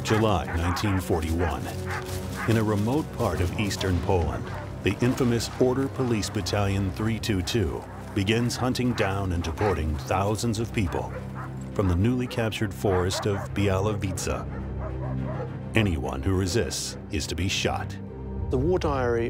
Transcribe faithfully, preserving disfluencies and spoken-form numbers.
July nineteen forty-one. In a remote part of eastern Poland, the infamous Order Police Battalion three two two begins hunting down and deporting thousands of people from the newly captured forest of Białowieża. Anyone who resists is to be shot. The war diary